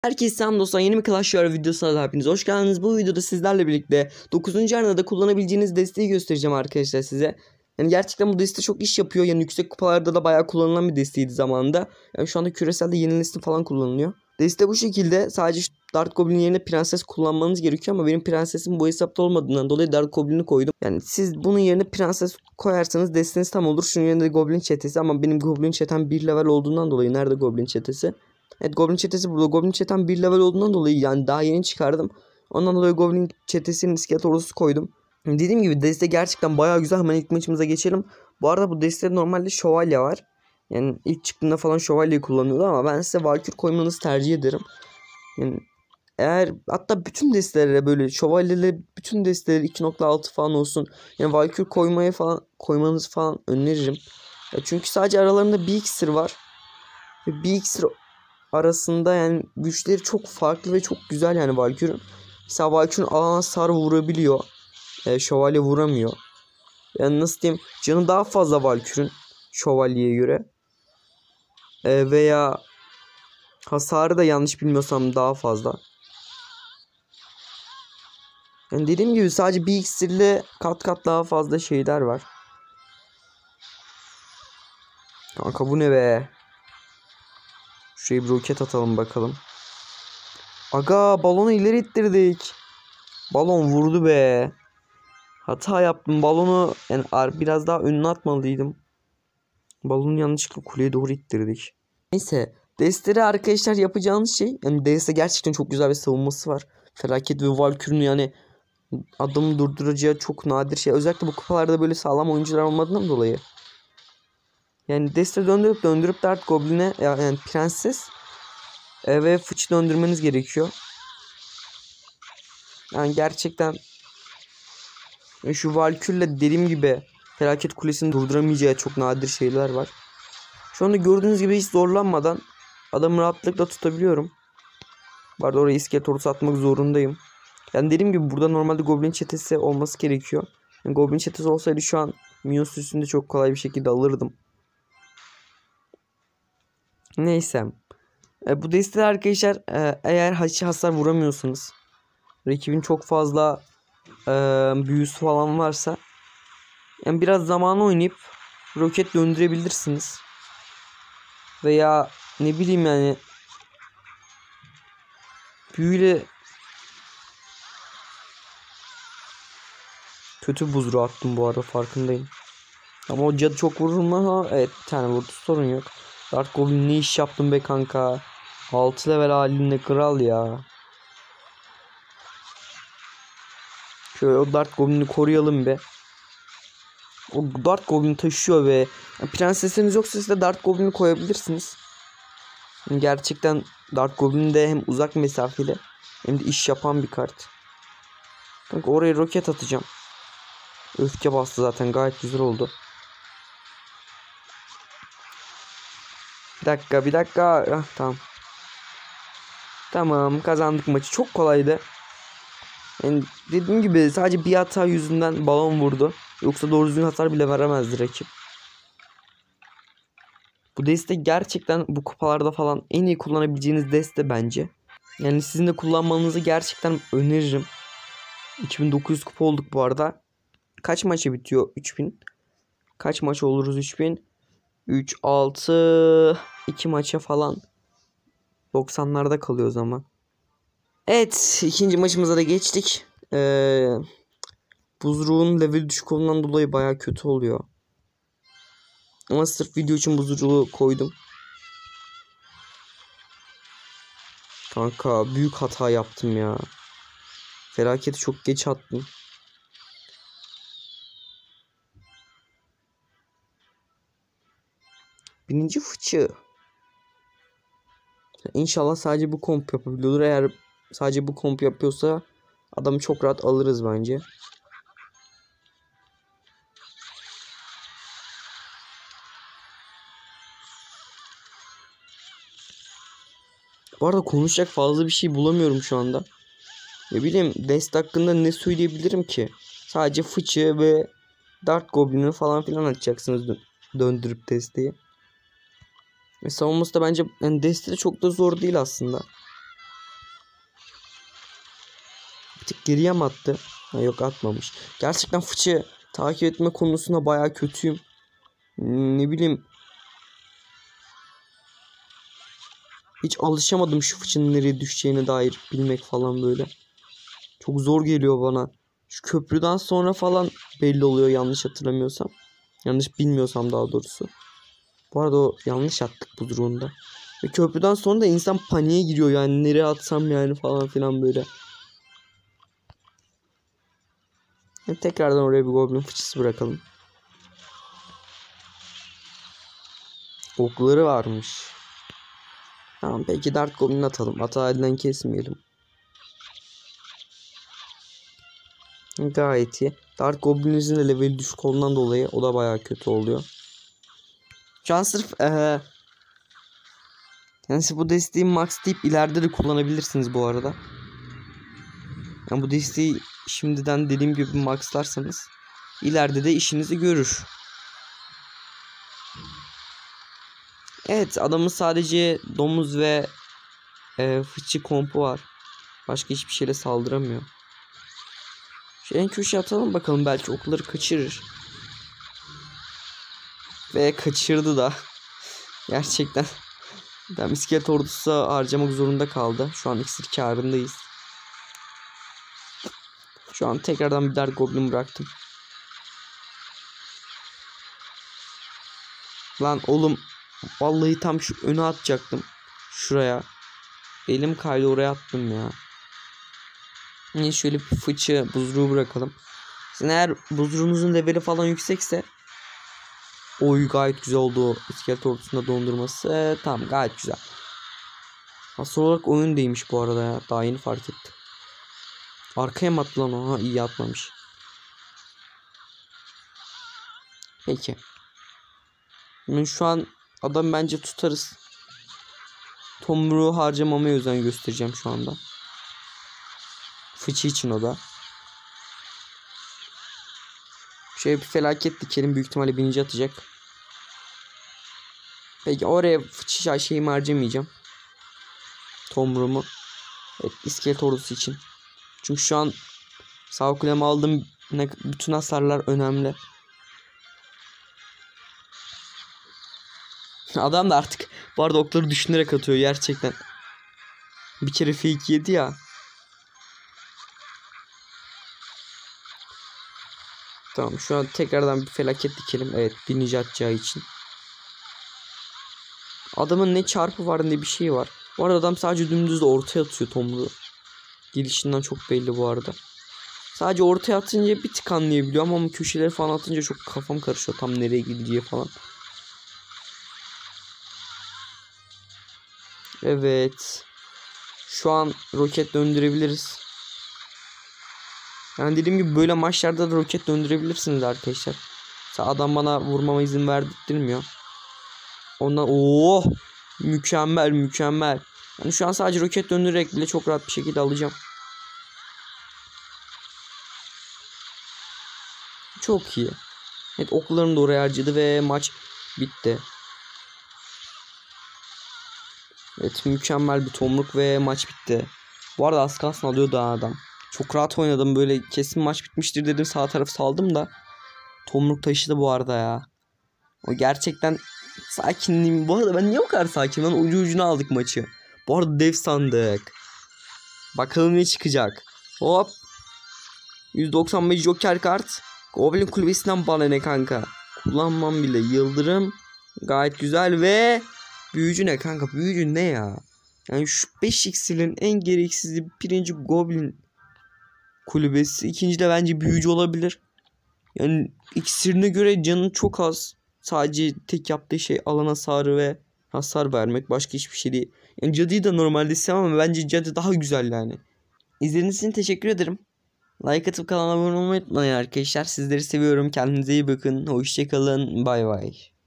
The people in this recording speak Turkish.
Herkese selam dostlar, yeni bir Clash Royale videosuna da hepiniz hoş geldiniz. Bu videoda sizlerle birlikte 9. arenada kullanabileceğiniz desteği göstereceğim arkadaşlar size. Yani gerçekten bu deste çok iş yapıyor. Yani yüksek kupalarda da bayağı kullanılan bir desteydi zamanında. Yani şu anda küreselde yeni nesil falan kullanılıyor. Deste bu şekilde. Sadece Dart Goblin yerine prenses kullanmanız gerekiyor ama benim prensesim bu hesapta olmadığından dolayı Dart Goblin'i koydum. Yani siz bunun yerine prenses koyarsanız desteniz tam olur. Şunun yerine de Goblin çetesi ama benim Goblin çetem 1 level olduğundan dolayı nerede Goblin çetesi? Evet, Goblin çetesi burada. Goblin çetem 1 level olduğundan dolayı yani daha yeni çıkardım. Ondan dolayı Goblin çetesinin iskelet ordusu koydum. Dediğim gibi deste gerçekten bayağı güzel. Hemen ilk maçımıza geçelim. Bu arada bu destede normalde şövalye var. Yani ilk çıktığında falan şövalyeyi kullanıyordu ama ben size Valkür koymanızı tercih ederim. Yani eğer hatta bütün destelere böyle şövalyeleri bütün desteleri 2.6 falan olsun. Yani Valkür koymanızı falan öneririm. Ya çünkü sadece aralarında bir iksir var. Ve bir iksir arasında yani güçleri çok farklı ve çok güzel yani Valkyrie'nin. Mesela Valkyrie'nin alana hasar vurabiliyor. Şövalye vuramıyor. Yani nasıl diyeyim, canı daha fazla Valkyrie'nin şövalyeye göre. Veya hasarı da yanlış bilmiyorsam daha fazla. Yani dediğim gibi sadece bir iksirle kat kat daha fazla şeyler var. Kanka bu ne be? Şuraya bir roket atalım bakalım. Aga, balonu ileri ittirdik. Balon vurdu be. Hata yaptım. Balonu yani biraz daha önüne atmalıydım. Balonu yanlışlıkla kuleye doğru ittirdik. Neyse. Desteleri arkadaşlar yapacağınız şey. Yani deste gerçekten çok güzel bir savunması var. Felaket ve Valkyrie'nin yani adamı durduracağı çok nadir şey. Özellikle bu kupalarda böyle sağlam oyuncular olmadığından dolayı. Yani deste döndürüp Dart Goblin'e yani prenses ve fıçı döndürmeniz gerekiyor. Yani gerçekten şu Valkyrie'le dediğim gibi felaket kulesini durduramayacağı çok nadir şeyler var. Şu anda gördüğünüz gibi hiç zorlanmadan adamı rahatlıkla tutabiliyorum. Bu arada oraya iskelet ordusu atmak zorundayım. Yani dediğim gibi burada normalde Goblin çetesi olması gerekiyor. Yani Goblin çetesi olsaydı şu an minyon üstünde çok kolay bir şekilde alırdım. Neyse. Bu destede arkadaşlar eğer hasar vuramıyorsanız, rakibin çok fazla büyüsü falan varsa yani biraz zamanı oynayıp roket döndürebilirsiniz. Veya ne bileyim yani büyüyle kötü buzru attım bu arada, farkındayım. Ama o cadı çok vurur mu? Evet, bir tane vurdu, sorun yok. Dart Goblin ne iş yaptın be kanka. 6 level halinde kral ya. Şöyle o Dart Goblin'i koruyalım be. O Dart Goblin taşıyor ve prensesiniz yoksa siz de Dart Goblin'i koyabilirsiniz. Gerçekten Dart Goblin de hem uzak mesafeli hem de iş yapan bir kart. Kanka oraya roket atacağım. Öfke bastı zaten, gayet güzel oldu. Bir dakika. Ah, tamam. Tamam, kazandık maçı. Çok kolaydı. Yani dediğim gibi sadece bir hata yüzünden balon vurdu. Yoksa doğru düzgün hasar bile veremezdi rakip. Bu deste gerçekten bu kupalarda falan en iyi kullanabileceğiniz deste bence. Yani sizin de kullanmanızı gerçekten öneririm. 2900 kupa olduk bu arada. Kaç maça bitiyor 3000? Kaç maç oluruz 3000? 3, 6, 2 maça falan. 90'larda kalıyoruz ama. Evet, ikinci maçımıza da geçtik. Buzruğun level düşük olduğundan dolayı baya kötü oluyor. Ama sırf video için buzruğu koydum. Kanka büyük hata yaptım ya. Felaketi çok geç attım. Birinci fıçı. İnşallah sadece bu komp yapabiliyordur. Eğer sadece bu komp yapıyorsa adamı çok rahat alırız bence. Bu arada konuşacak fazla bir şey bulamıyorum şu anda. Ne bileyim, dest hakkında ne söyleyebilirim ki? Sadece fıçı ve Dart Goblin'i falan filan atacaksınız döndürüp desteği. Ve savunması da bence yani deste de çok da zor değil aslında. tık geriye mi attı? Ha, yok atmamış. Gerçekten fıçı takip etme konusunda bayağı kötüyüm. Ne bileyim. Hiç alışamadım şu fıçının nereye düşeceğine dair bilmek falan böyle. Çok zor geliyor bana. Şu köprüden sonra falan belli oluyor yanlış hatırlamıyorsam. Yanlış bilmiyorsam daha doğrusu. Bu arada o yanlış attık bu durumda. Ve köprüden sonra da insan paniğe giriyor yani nereye atsam yani falan filan böyle. Yani tekrardan oraya bir goblin fıçısı bırakalım. Okları varmış. Tamam peki Dark Goblin atalım. Hata elden kesmeyelim. Gayet iyi. Dark Goblin'imizin de level düşük olduğundan dolayı o da bayağı kötü oluyor. Şu an sırf yani siz bu desteği max deyip ileride de kullanabilirsiniz bu arada. Yani bu desteği şimdiden dediğim gibi maxlarsanız ileride de işinizi görür. Evet adamın sadece domuz ve fıçı kompu var. Başka hiçbir şeyle saldıramıyor. Şu en köşeye atalım bakalım belki okları kaçırır. Ve kaçırdı da. Gerçekten. Ben iskelet ordusu harcamak zorunda kaldı. Şu an iksir kârındayız. Şu an tekrardan bir Dark Goblin bıraktım. Lan oğlum. Vallahi tam şu öne atacaktım. Şuraya. Elim kaydı oraya attım ya. Yine şöyle bir fıçı buzruğu bırakalım. Sizin eğer buzruğunuzun leveli falan yüksekse. Oy gayet güzel oldu. İskelet ordusunda dondurması. Tamam gayet güzel. Asıl olarak oyun değilmiş bu arada ya. Daha yeni fark ettim. Arkaya mı attı lan o? Ha, iyi atmamış. Peki. Ben şu an adam bence tutarız. Tomruğu harcamamaya özen göstereceğim şu anda. Fıçı için o da. Şöyle bir felaket dikelim. Büyük ihtimalle bininci atacak. Peki oraya fıçı şeyimi harcamayacağım. Tomruğumu. Evet iskelet ordusu için. Çünkü şu an sağ kulemi aldım. Bütün hasarlar önemli. Adam da artık bu arada okları düşünerek atıyor gerçekten. Bir kere fake yedi ya. Tamam şu an tekrardan bir felaket dikelim. Evet bininci atacağı için. Adamın ne çarpı var ne bir şey var. Bu arada adam sadece dümdüz de ortaya atıyor tomruğu. Gelişinden çok belli bu arada. Sadece ortaya atınca bir tık anlayabiliyorum ama köşeleri falan atınca çok kafam karışıyor. Tam nereye gideceği falan. Evet. Şu an roket döndürebiliriz. Yani dediğim gibi böyle maçlarda da roket döndürebilirsiniz arkadaşlar. Adam bana vurmama izin verdirtmiyor. Ondan ooo mükemmel mükemmel. Yani şu an sadece roket döndürerek bile çok rahat bir şekilde alacağım. Çok iyi. Evet oklarını da oraya harcadı ve maç bitti. Evet mükemmel bir tomruk ve maç bitti. Bu arada az kalsın alıyordu adam. Çok rahat oynadım böyle kesin maç bitmiştir dedim sağ tarafı saldım da. Tomruk taşıdı bu arada ya. O gerçekten sakinliğim. Bu arada ben niye o kadar sakinim lan ucu ucuna aldık maçı. Bu arada dev sandık. Bakalım ne çıkacak. Hop. 195 Joker kart. Goblin kulübesinden bana ne kanka. Kullanmam bile. Yıldırım. Gayet güzel ve büyücü ne kanka? Büyücü ne ya? Yani şu 5 iksirin en gereksizliği birinci Goblin kulübesi. İkinci de bence büyücü olabilir. Yani iksirine göre canı çok az. Sadece tek yaptığı şey alan hasarı ve hasar vermek. Başka hiçbir şey değil. Yani cadıyı da normalde istemem ama bence cadı daha güzel yani. İzlediğiniz için teşekkür ederim. Like atıp kanala abone olmayı unutmayın arkadaşlar. Sizleri seviyorum. Kendinize iyi bakın. Hoşçakalın. Bay bay.